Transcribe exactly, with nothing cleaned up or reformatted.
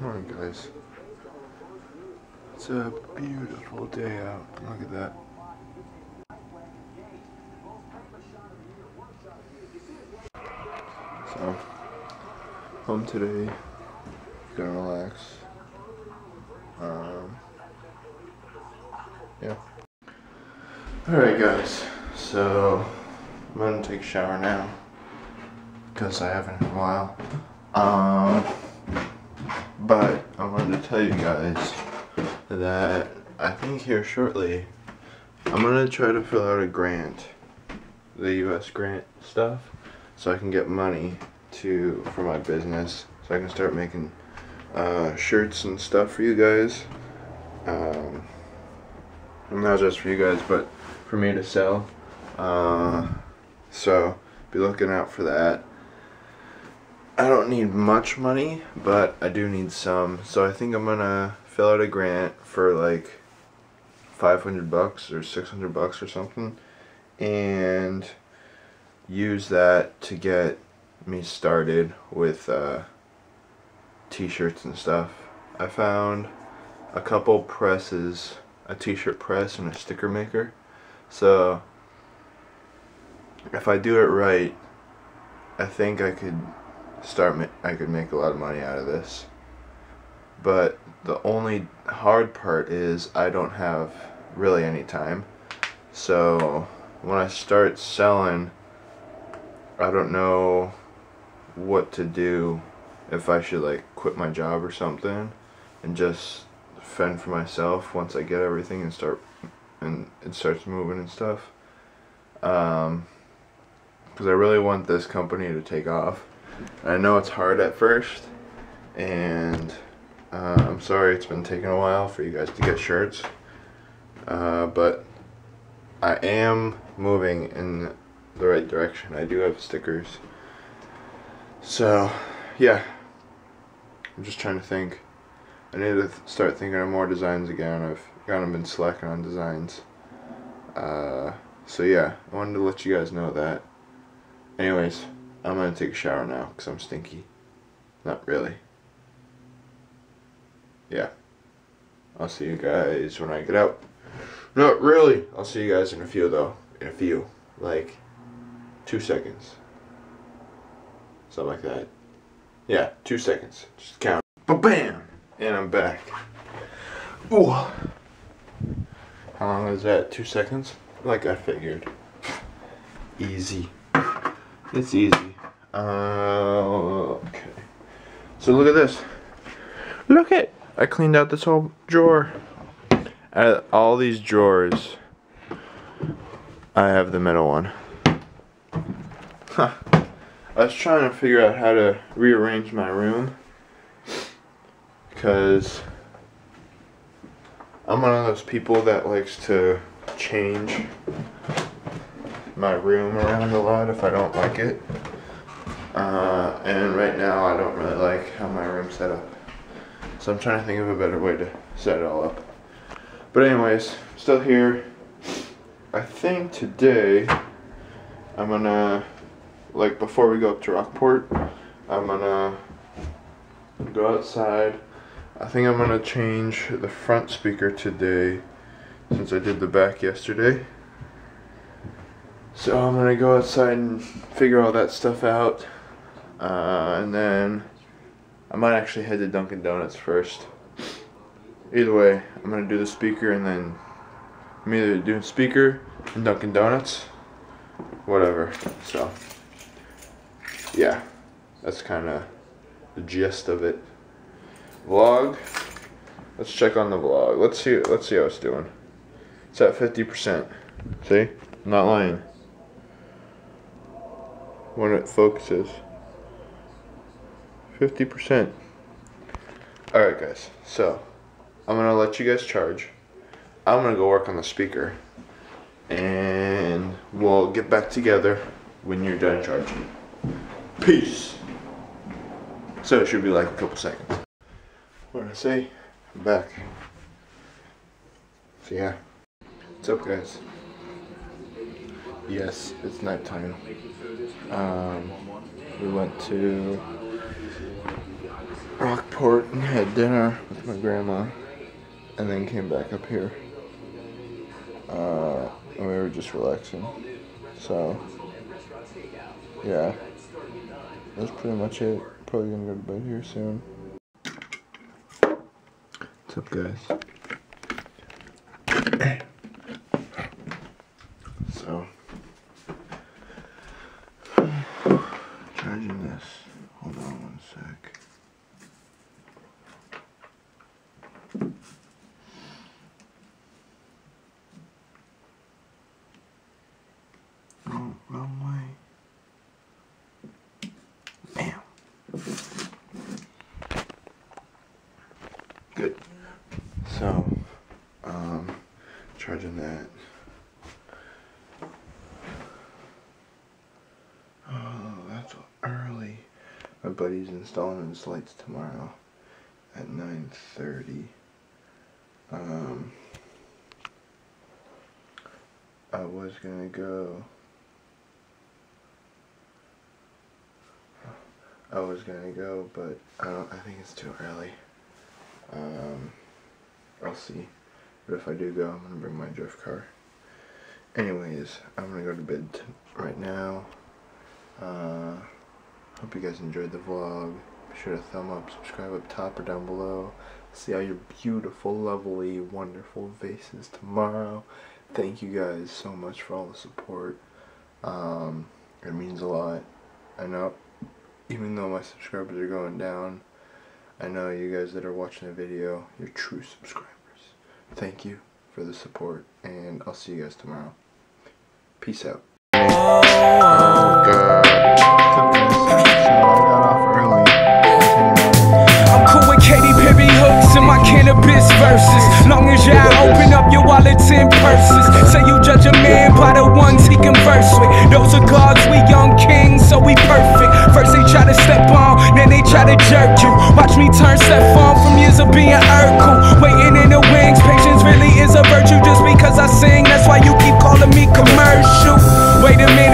Come on, guys. It's a beautiful day out. Look at that. So, home today. Gonna relax. Um, yeah. Alright, guys. So, I'm gonna take a shower now. Because I haven't in a while. Um, but I wanted to tell you guys that I think here shortly I'm gonna try to fill out a grant, the U S grant stuff, so I can get money to for my business, so I can start making uh, shirts and stuff for you guys. Um, not just for you guys, but for me to sell. Uh, so be looking out for that. I don't need much money, but I do need some. So I think I'm gonna fill out a grant for like five hundred bucks or six hundred bucks or something, and use that to get me started with uh, t-shirts and stuff. I found a couple presses, a t-shirt press and a sticker maker. So if I do it right, I think I could start ma I could make a lot of money out of this. But the only hard part is I don't have really any time. So when I start selling, I don't know what to do, if I should like quit my job or something and just fend for myself once I get everything and start and it starts moving and stuff. Um, because I really want this company to take off. I know it's hard at first, and uh, I'm sorry it's been taking a while for you guys to get shirts, uh, but I am moving in the right direction. I do have stickers, so yeah, I'm just trying to think. I need to th start thinking of more designs again. I've kind of been slacking on designs, uh, so yeah, I wanted to let you guys know that. Anyways, I'm gonna take a shower now because I'm stinky. Not really. Yeah. I'll see you guys when I get out. Not really. I'll see you guys in a few though. In a few. Like two seconds. Something like that. Yeah, two seconds. Just count. Ba-bam! And I'm back. Ooh. How long is that? Two seconds? Like I figured. Easy. It's easy. Uh, okay. So look at this. Look it. I cleaned out this whole drawer. Out of all these drawers, I have the middle one. Huh. I was trying to figure out how to rearrange my room, because I'm one of those people that likes to change my room around a lot if I don't like it, uh, and right now I don't really like how my room's set up, so I'm trying to think of a better way to set it all up. But anyways, still here. I think today I'm gonna, like before we go up to Rockport, I'm gonna go outside. I think I'm gonna change the front speaker today since I did the back yesterday. So I'm gonna go outside and figure all that stuff out, uh, and then I might actually head to Dunkin' Donuts first. Either way, I'm gonna do the speaker, and then I'm either doing speaker and Dunkin' Donuts, whatever. So yeah, that's kind of the gist of it. Vlog. Let's check on the vlog. Let's see. Let's see how it's doing. It's at fifty percent. See, I'm not lying. When it focuses, fifty percent. Alright guys, so I'm gonna let you guys charge. I'm gonna go work on the speaker, and we'll get back together when you're done charging. Peace. So it should be like a couple seconds. What did I say? I'm back. So yeah, what's up guys? Yes, it's nighttime. Um, we went to Rockport and had dinner with my grandma, and then came back up here. Uh, and we were just relaxing. So, yeah, that's pretty much it. Probably gonna go to bed here soon. What's up, guys? So, charging this. Hold on one sec. Oh, wrong way. Bam. Good. So, um, charging that. Oh, that's early. My buddy's installing his lights tomorrow at nine thirty. Um, I was gonna go. I was gonna go, but I don't. I think it's too early. Um, I'll see. But if I do go, I'm gonna bring my drift car. Anyways, I'm gonna go to bed t right now. Uh, hope you guys enjoyed the vlog. Be sure to thumb up, subscribe up top or down below. See all your beautiful, lovely, wonderful faces tomorrow. Thank you guys so much for all the support. Um, it means a lot. I know, even though my subscribers are going down, I know you guys that are watching the video, you're true subscribers. Thank you for the support, and I'll see you guys tomorrow. Peace out. Oh, God. I'm cool with Katy Perry hooks and my cannabis verses. Long as y'all open up your wallets and purses. Say you judge a man by the ones he converse with. Those are gods, we young kings, so we perfect. First they try to step on, then they try to jerk you. Watch me turn step on from years of being Urkel. Waiting in the wings, patience really is a virtue. Just because I sing, that's why you keep calling me commercial. Wait a minute.